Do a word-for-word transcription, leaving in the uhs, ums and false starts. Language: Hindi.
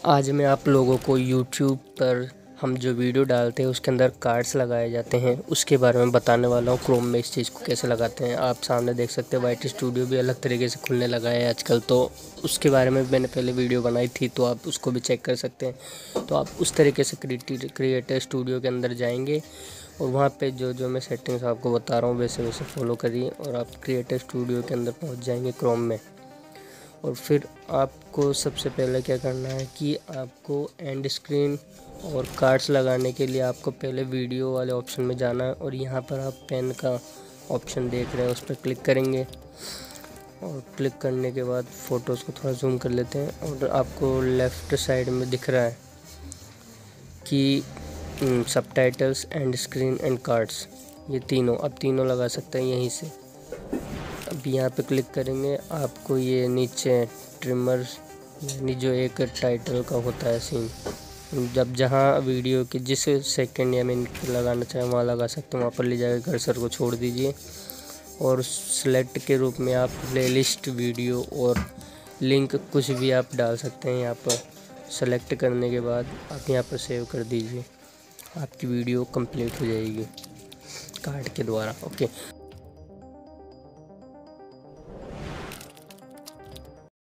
आज मैं आप लोगों को यूट्यूब पर हम जो वीडियो डालते हैं उसके अंदर कार्ड्स लगाए जाते हैं उसके बारे में बताने वाला हूँ। क्रोम में इस चीज़ को कैसे लगाते हैं आप सामने देख सकते हैं। वाइट स्टूडियो भी अलग तरीके से खुलने लगा है आजकल, तो उसके बारे में मैंने पहले वीडियो बनाई थी, तो आप उसको भी चेक कर सकते हैं। तो आप उस तरीके से क्रिएटर स्टूडियो के अंदर जाएंगे और वहाँ पे जो जो मैं सेटिंग्स आपको बता रहा हूँ वैसे वैसे फॉलो करिए और आप क्रिएटर स्टूडियो के अंदर पहुँच जाएंगे क्रोम में। और फिर आपको सबसे पहले क्या करना है कि आपको एंड स्क्रीन और कार्ड्स लगाने के लिए आपको पहले वीडियो वाले ऑप्शन में जाना है और यहाँ पर आप पेन का ऑप्शन देख रहे हैं उस पर क्लिक करेंगे। और क्लिक करने के बाद फ़ोटोज़ को थोड़ा जूम कर लेते हैं और आपको लेफ़्ट साइड में दिख रहा है कि subtitles, end screen and cards, ये तीनों अब तीनों लगा सकते हैं यहीं से। अब यहाँ पे क्लिक करेंगे, आपको ये नीचे ट्रिमर यानी जो एक टाइटल का होता है सीन, जब जहाँ वीडियो के जिस सेकंड या मिनट लगाना चाहें वहाँ लगा सकते हैं। वहाँ पर ले जाकर कर्सर को छोड़ दीजिए और सेलेक्ट के रूप में आप प्लेलिस्ट, वीडियो और लिंक कुछ भी आप डाल सकते हैं। यहाँ पर सेलेक्ट करने के बाद आप यहाँ पर सेव कर दीजिए, आपकी वीडियो कंप्लीट हो जाएगी कार्ड के द्वारा। ओके।